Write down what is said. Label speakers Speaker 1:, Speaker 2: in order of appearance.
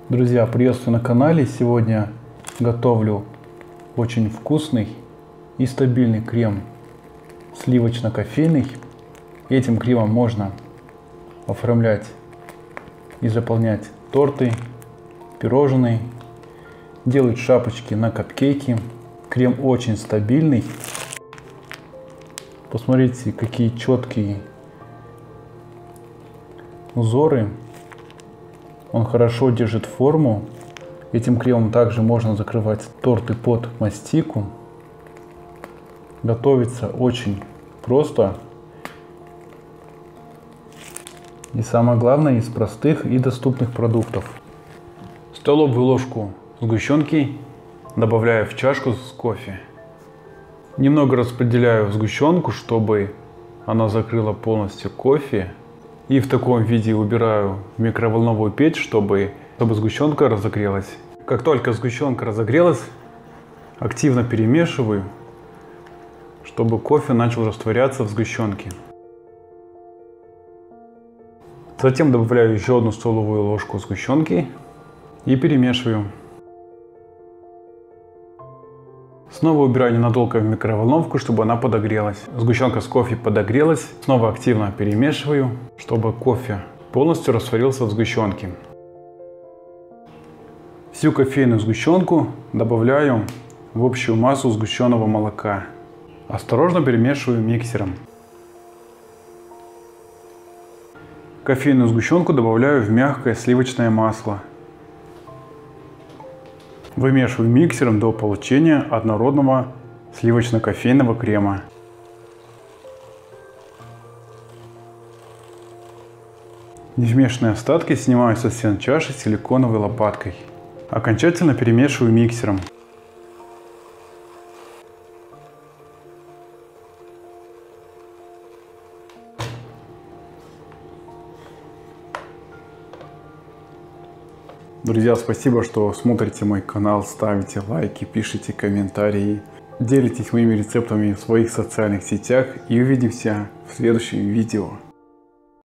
Speaker 1: Друзья, приветствую на канале. Сегодня готовлю очень вкусный и стабильный крем сливочно-кофейный. Этим кремом можно оформлять и заполнять торты, пирожные, делать шапочки на капкейки. Крем очень стабильный. Посмотрите, какие четкие узоры. Он хорошо держит форму. Этим кремом также можно закрывать торты под мастику. Готовится очень просто. И самое главное, из простых и доступных продуктов. Столовую ложку сгущенки добавляю в чашку с кофе. Немного распределяю сгущенку, чтобы она закрыла полностью кофе. И в таком виде убираю в микроволновую печь, чтобы сгущенка разогрелась. Как только сгущенка разогрелась, активно перемешиваю, чтобы кофе начал растворяться в сгущенке. Затем добавляю еще одну столовую ложку сгущенки и перемешиваю. Снова убираю ненадолго в микроволновку, чтобы она подогрелась. Сгущенка с кофе подогрелась. Снова активно перемешиваю, чтобы кофе полностью растворился в сгущенке. Всю кофейную сгущенку добавляю в общую массу сгущенного молока. Осторожно перемешиваю миксером. Кофейную сгущенку добавляю в мягкое сливочное масло. Вымешиваю миксером до получения однородного сливочно-кофейного крема. Невмешанные остатки снимаю со стен чаши силиконовой лопаткой. Окончательно перемешиваю миксером. Друзья, спасибо, что смотрите мой канал, ставите лайки, пишите комментарии, делитесь моими рецептами в своих социальных сетях и увидимся в следующем видео.